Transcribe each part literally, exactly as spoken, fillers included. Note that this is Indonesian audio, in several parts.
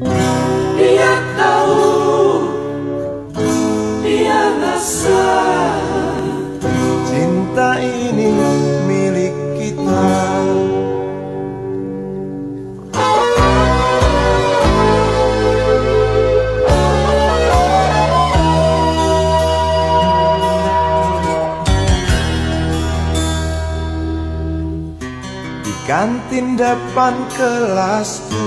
Dia tahu, dia rasa cinta ini milik kita. Di kantin depan kelasku,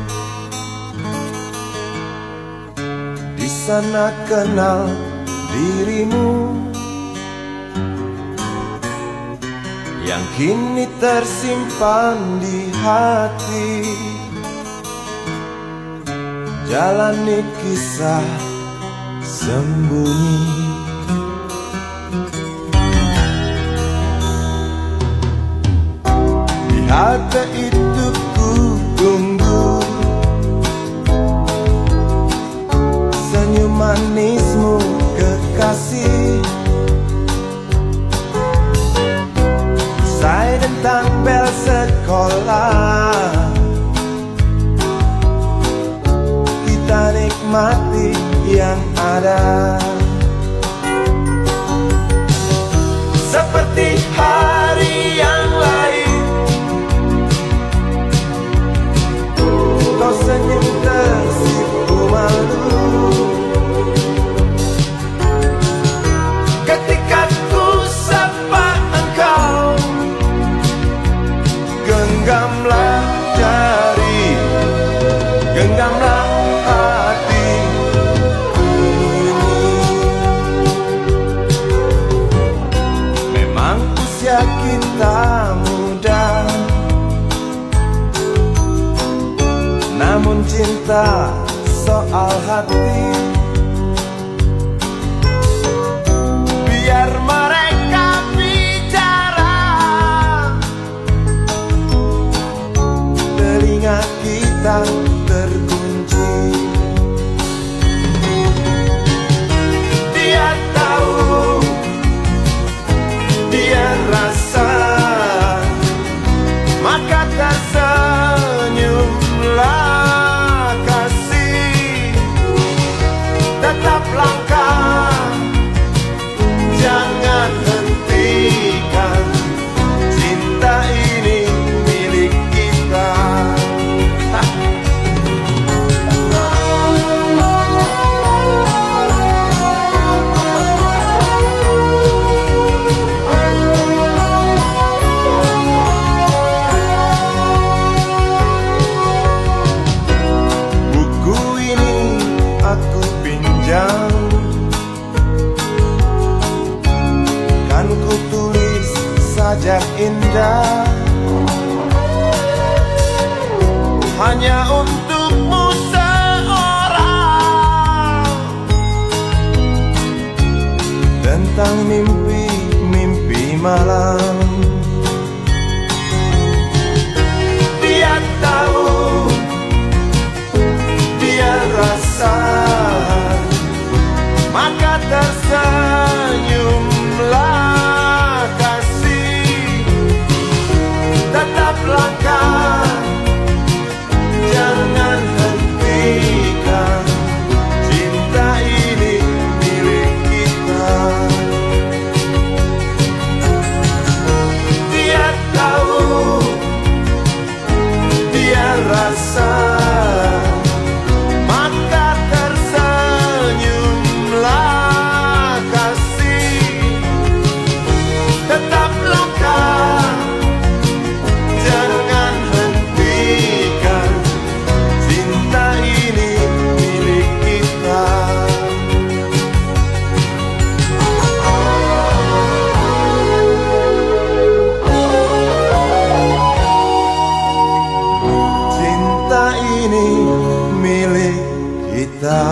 di sana kenal dirimu yang kini tersimpan di hati. Jalani kisah sembunyi, di halte itu ku tunggu senyum manismu kekasih. Usai dentang bel sekolah, kita nikmati yang ada. Seperti hari yang lain, kau senyum tersipu malu ketika ku sapa engkau. Genggamlah jari, genggamlah hati ini. Memang usia kita muda, namun cinta soal hati. Biar mereka bicara, telinga kita terkunci. Dia tahu, dia rasa, maka tersenyumlah kasih. Tetap langkah, jangan hentikan, cinta ini milik kita. Buku ini aku pinjam, kan ku tulis sajak indah hanya untukmu seorang, tentang mimpi-mimpi malam. Dia tahu, dia rasa, maka tersenyumlah kasih. Tetap langkah, jangan hentikan, cinta ini milik kita. Dia tahu, dia rasa, maka tersenyumlah kasih. Tetap langkah, jangan hentikan, cinta ini milik kita. Cinta ini milik kita.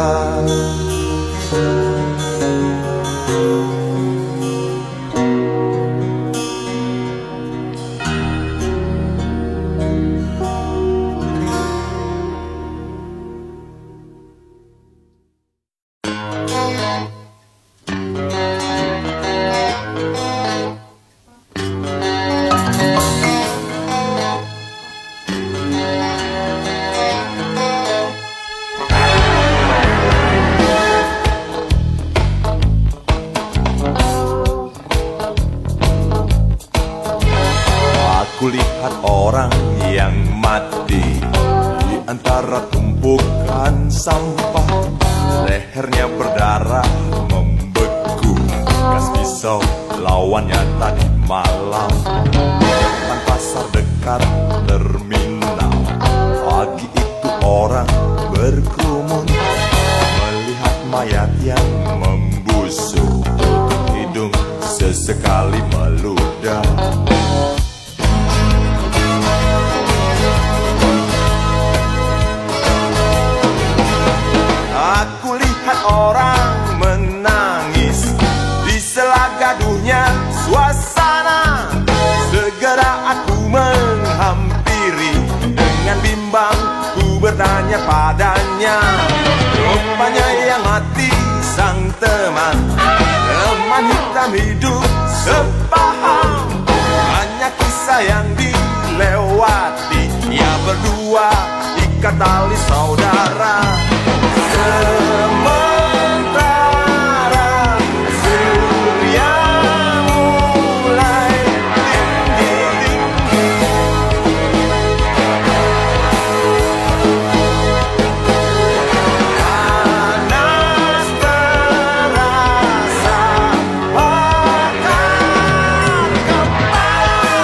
berat tumpukan sampah, lehernya berdarah membeku. Gas pisau lawannya tadi malam, depan pasar dekat terminal. Pagi itu orang berkerumun, melihat mayat yang membusuk, hidung sesekali meludah. Aku lihat orang menangis di sela gaduhnya suasana. Segera aku menghampiri, dengan bimbang ku bertanya padanya. Rupanya yang mati sang teman, teman hitam hidup sepaham. Hanya kisah yang dilewati, ya berdua ikat tali saudara. Sementara surya mulai tinggi, panas terasa bakar kepala.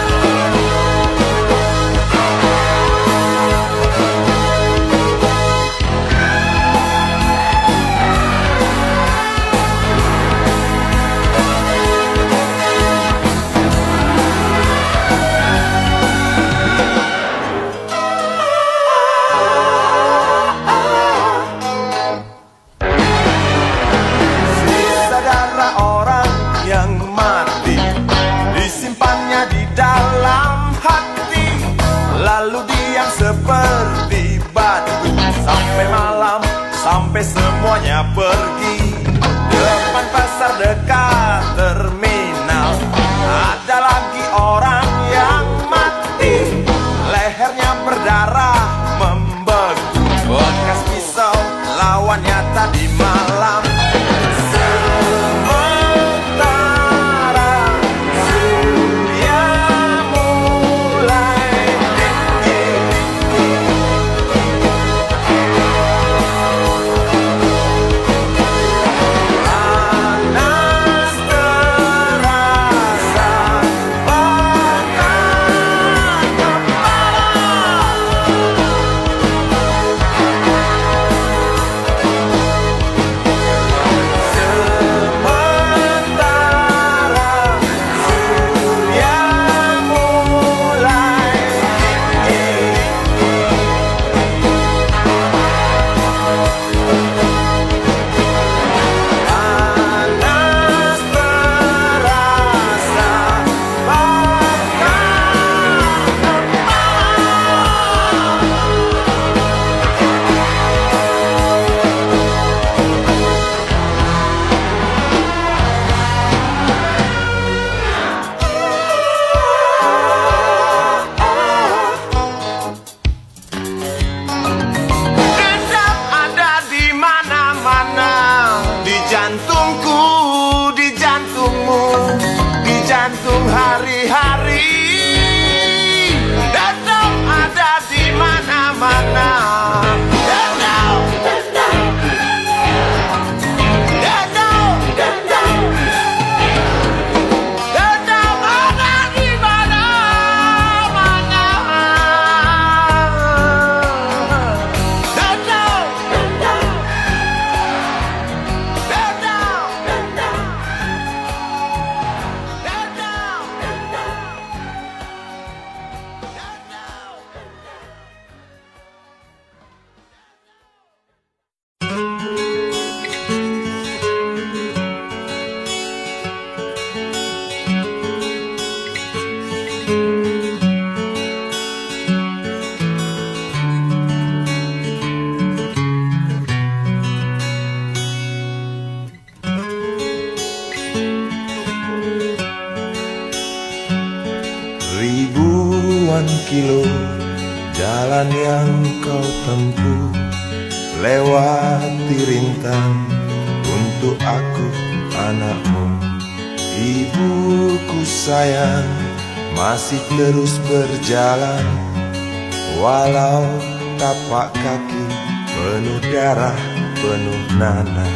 Sisa darah orang yang mati disimpannya di dalam hati, lalu diam seperti batu sampai malam, sampai semuanya pergi. Depan pasar dekat terminal ada lagi orang yang mati, lehernya berdarah membeku, bekas pisau lawannya tadi malam. Sementara surya mulai tinggi, panas terasa bakar kepala. Sementara surya mulai tinggi, panas terasa bakar Dendam ada di mana-mana, di jantungku, di jantungmu, di jantung hari-hari. Dendam ada di mana-mana. Dendam, dendam, dendam, dendam, dendam ada di mana-mana. Dendam, dendam, dendam, dendam, Ribuan kilo jalan yang kau tempuh, lewati rintang untuk aku anakmu. Ibuku sayang, masih terus berjalan, walau tapak kaki penuh darah, penuh nanah.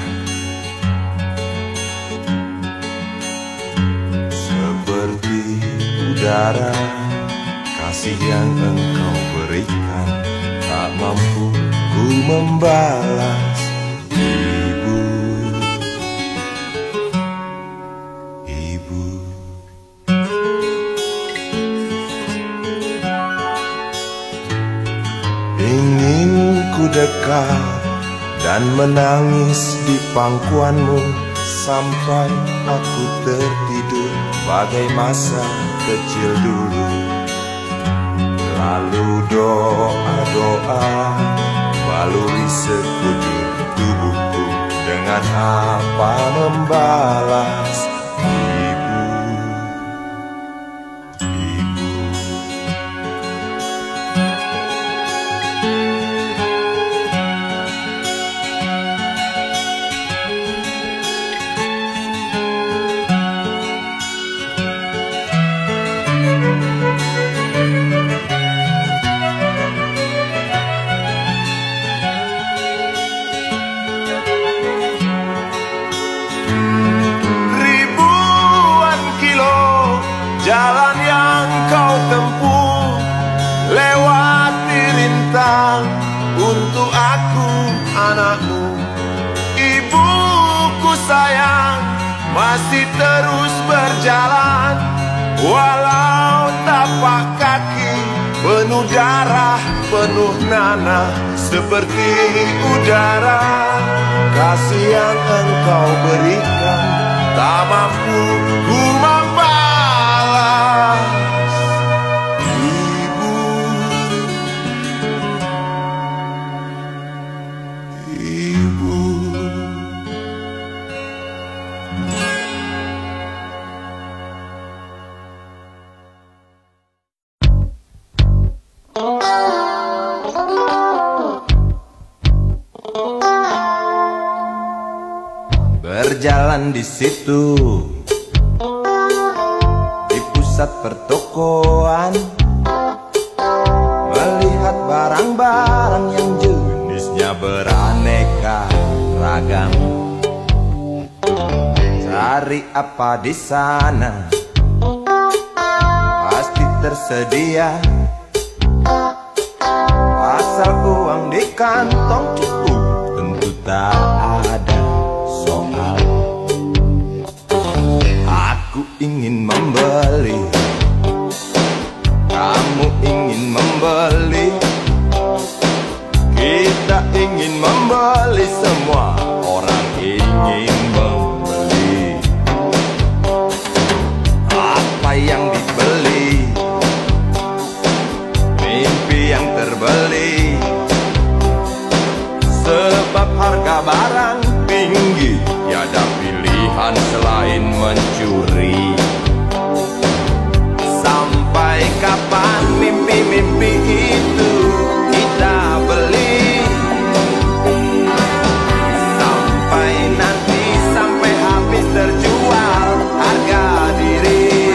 Seperti udara, kasih yang engkau berikan, tak mampu ku membalas. Ibu, ibu. Ingin ku dekat dan menangis di pangkuanmu sampai aku tertidur bagai masa kecil dulu. Lalu doa-doa baluri sekujur tubuhku, dengan apa membalas. Ibu, ibu. Jalan yang kau tempuh, lewati rintang untuk aku anakmu. Ibuku sayang, masih terus berjalan, walau tapak kaki penuh darah, penuh nanah. Seperti udara, kasih yang engkau berikan, tak mampu ku membalas. Ibu, ibu. Berjalan di situ, di pusat pertokoan, melihat barang-barang yang jenisnya beraneka ragam. Cari apa di sana, pasti tersedia, asal uang di kantong cukup, tentu tak ada soal. Aku ingin membeli, kamu ingin membeli, kita ingin membeli, semua orang ingin membeli. Apa yang dibeli, mimpi yang terbeli, sebab harga barang tinggi, tiada pilihan selain mencuri. Sampai kapan mimpi-mimpi itu kita beli? Sampai nanti, sampai habis terjual harga diri.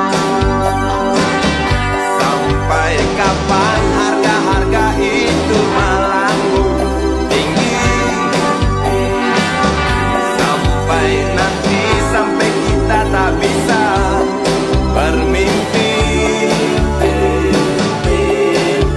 Sampai kapan harga-harga itu melambung tinggi? Sampai nanti, sampai kita tak bisa bermimpi.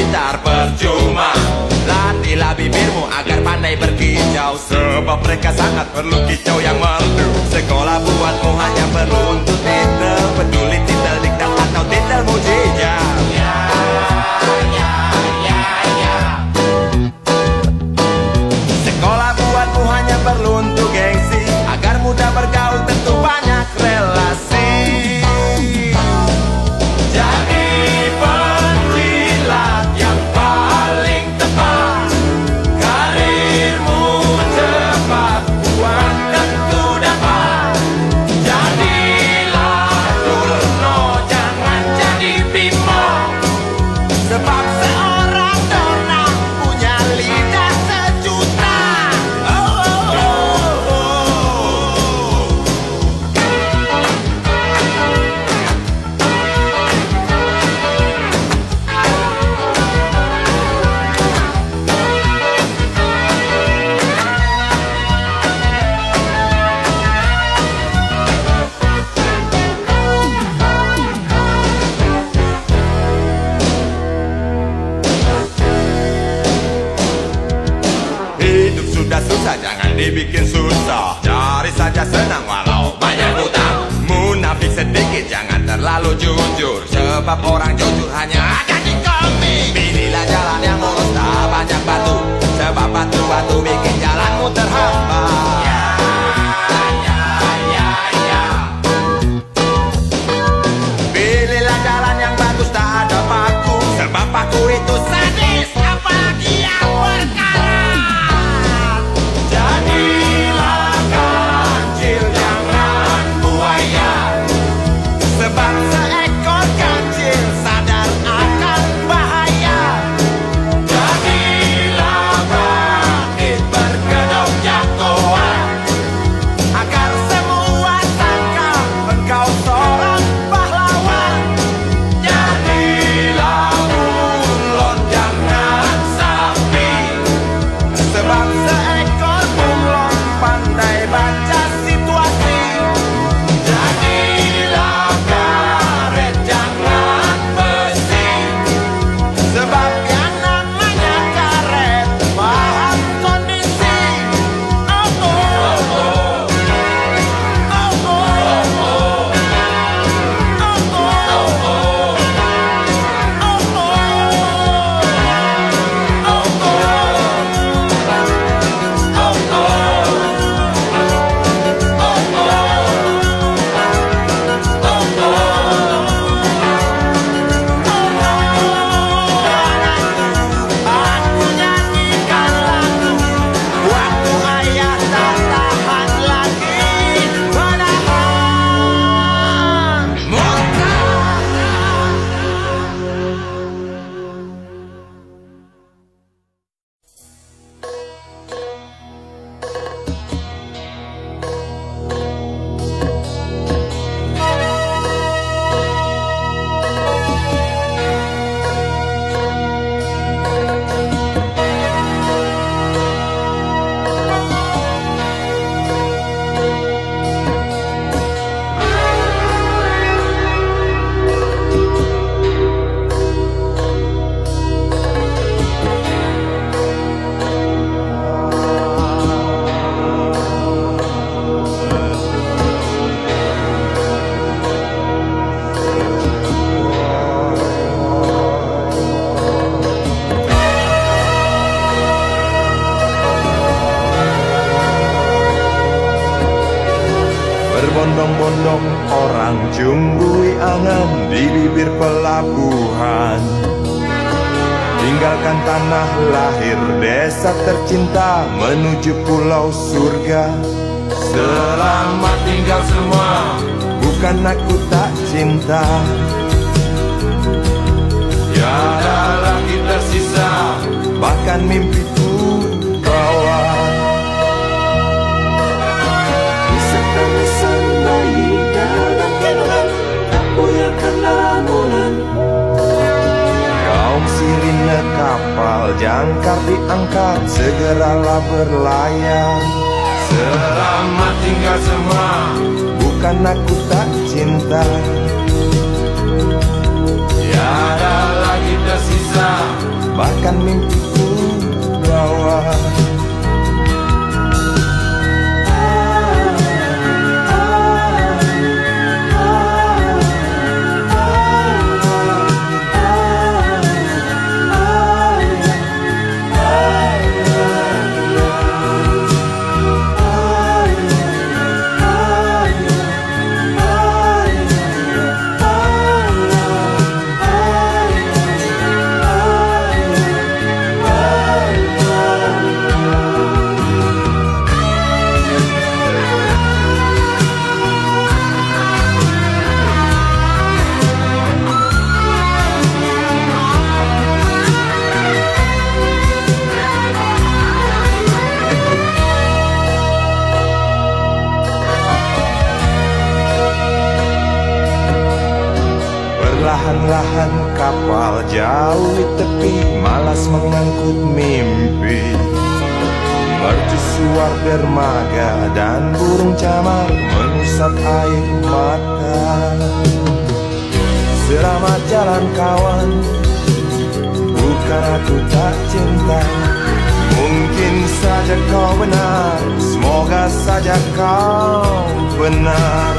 gitar percuma. Latihlah bibirmu agar pandai berkicau, sebab mereka sangat perlu kicau yang merdu. Sekolah buatmu hanya perlu untuk titel, peduli titel diktat atau titel mujizat. Ya, ya, ya, ya. Sekolah buatmu hanya perlu untuk gengsi, agar mudah bergaul tentu banyak relasi. Jadi penjilat yang paling tepat, karirmu cepat buat tentu dapat. Jadilah Dono, jangan jadi Bimo, sebab seorang Dono punya lidah sejuta. Oh, oh, oh, oh. Hidup sudah susah, jangan dibikin susah. Cari saja senang walau banyak hutang. Munafik sedikit, jangan terlalu jujur, sebab orang jujur hanya ada di kami. Pilihlah jalan yang mulus, tak banyak batu, sebab batu-batu bikin jalanmu terhambat. Ya, ya, ya, ya. Pilihlah jalan yang bagus, tak ada paku, sebab paku itu sadis, apalagi yang berkarat. Jadilah kancil, jangan buaya, sebab seekor kancil sadar akan bahaya. Jadilah bangkit berkedok jagoan, agar semua sangka engkau seorang pahlawan. Jadilah bunglon, jangan sapi, sebab seekor bunglon pandai baca situasi. Jadilah karet, jangan besi, sebab yang namanya karet paham kondisi. Oh, oh, oh, oh, oh, oh, aku nyanyikan lagu, waktu ayah tak tahan lagi menahan muka. Berbondong-bondong orang jumbui angan di bibir pelabuhan. Tinggalkan tanah lahir desa tercinta menuju pulau surga. Selamat tinggal semua, bukan aku tak cinta. Tiada lagi tersisa, bahkan mimpiku bawa. Nisan bayi dalam kandungan, tak boyakan lamunan. Kaum sirine kapal jangkar diangkat, segeralah berlayar. Selamat tinggal semua, bukan aku tak cinta. Tiada lagi tersisa, akan mimpiku bawa. Perlahan-lahan kapal jauh di tepi, malas mengangkut mimpi. Mercusuar dermaga dan burung camar mengusap air mata. Selamat jalan kawan, bukan aku tak cinta. Mungkin saja kau benar, semoga saja kau benar.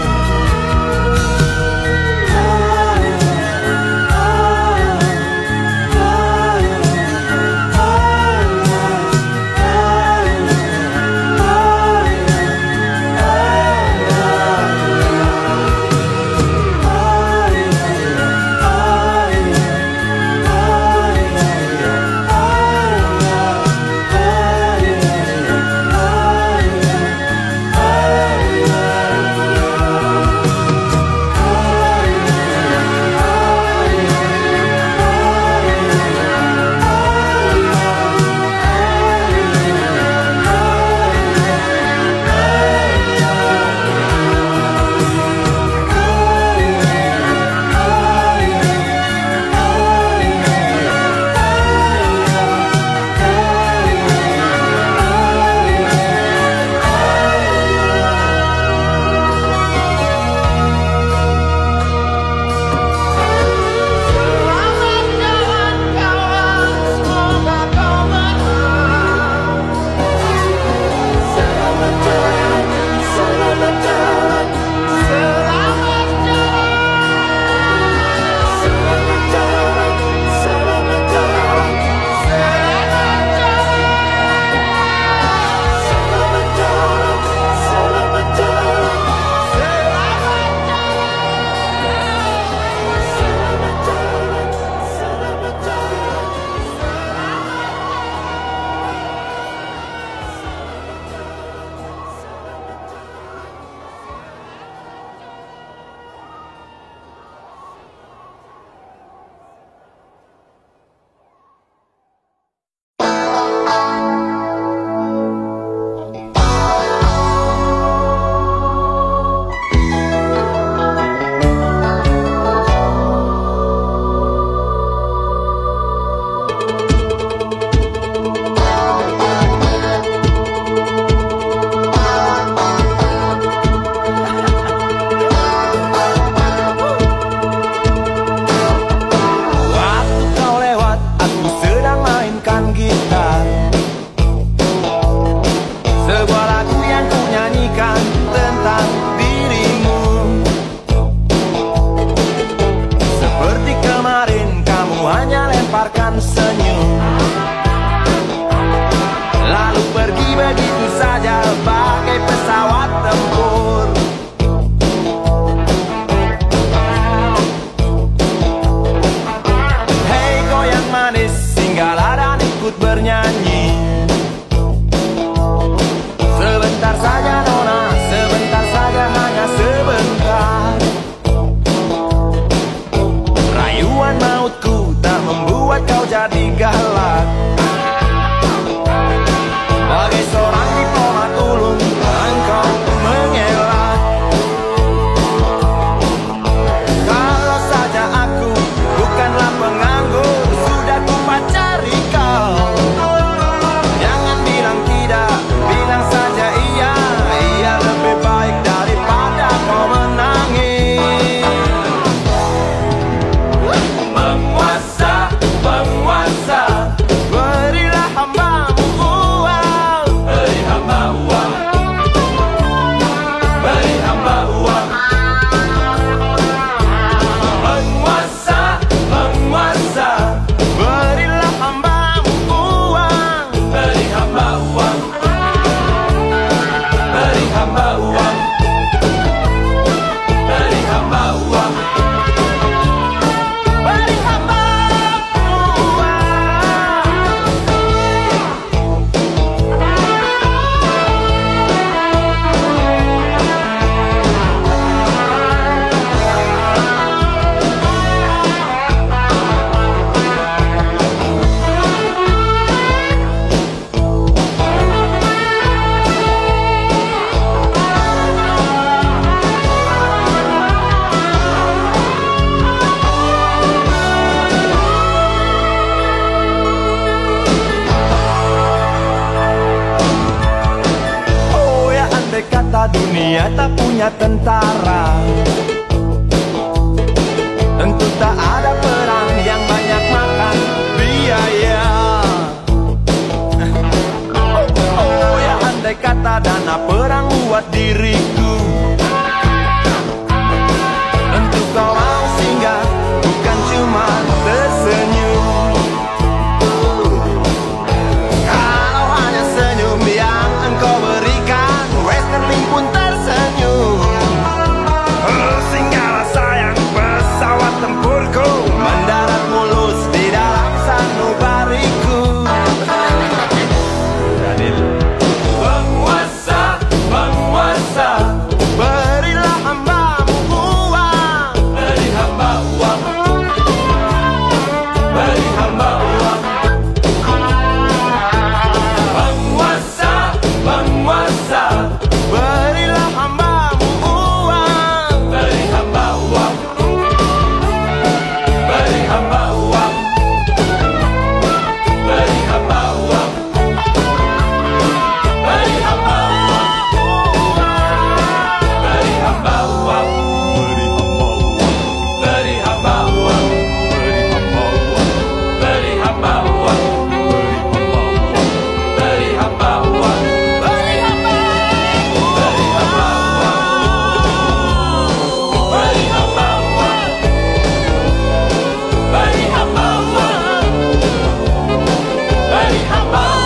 dunia tak punya tentara. Tentu tak ada perang yang banyak makan biaya. Oh ya, andai kata dana perang buat diriku, tentu kau mau singgah, bukan cuma tersenyum. Kalau hanya senyum yang engkau berikan, Westerling pun tersenyum. Singgahlah sayang, pesawat tempurku mendarat mulus di dalam sanubariku. Penguasa, penguasa, berilah hambamu uang. Beri hamba uang, beri hamba uang. Penguasa, penguasa, berilah hambamu uang. Beri hamba uang, beri hamba uang, beri hamba uang, beri hamba uang, beri hamba uang, beri hamba uang, beri hamba uang, beri hamba uang, beri hamba uang, beri hamba uang, beri hamba uang, beri hamba uang, beri hamba uang.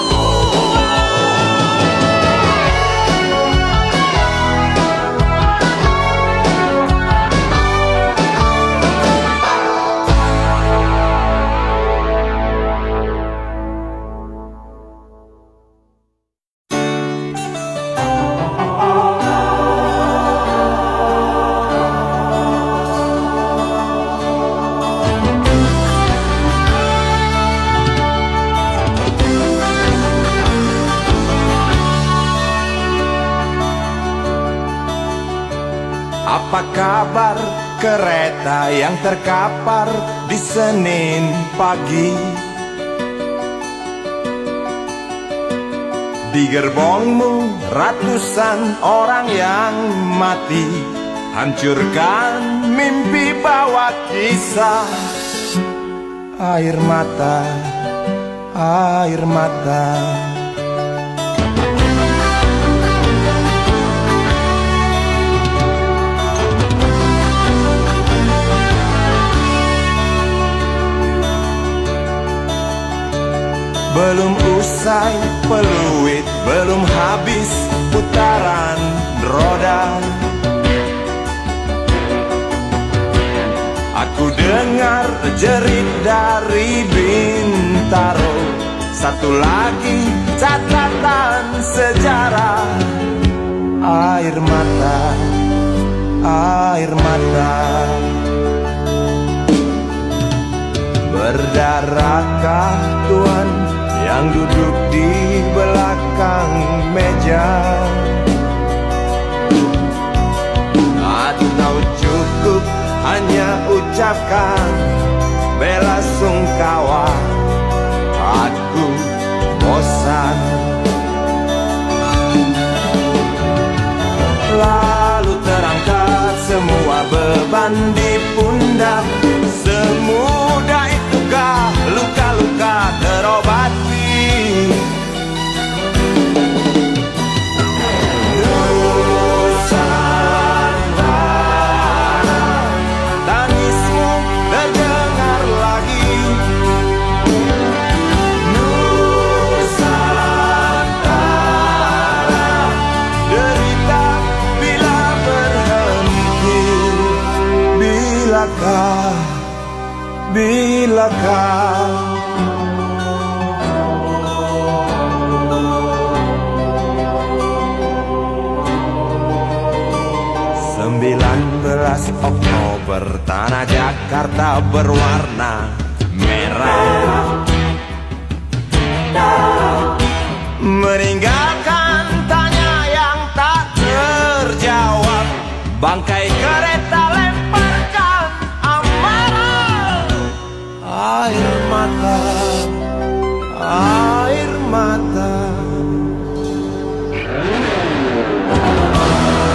Apa kabar kereta yang terkapar di Senin pagi? Di gerbongmu ratusan orang yang mati, hancurkan mimpi bawa kisah. Air mata, air mata. Belum usai peluit, belum habis putaran roda, aku dengar jerit dari Bintaro. Satu lagi catatan sejarah. Air mata, air mata. Berdarahkah Tuhan yang duduk di belakang meja? Atau cukup hanya ucapkan bela sungkawa? Aku bosan. Lalu terangkat semua beban di pundak. Semudah itukah luka-luka terobati? Bilakah, bilakah sembilan belas Oktober tanah Jakarta berwarna merah, meninggalkan tanya yang tak terjawab. Bangkai kereta lemparkan amarah. Air mata, air mata.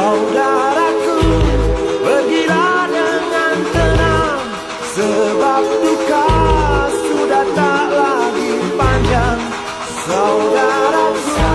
Saudaraku, pergilah dengan tenang, sebab duka sudah tak lagi panjang. Saudaraku,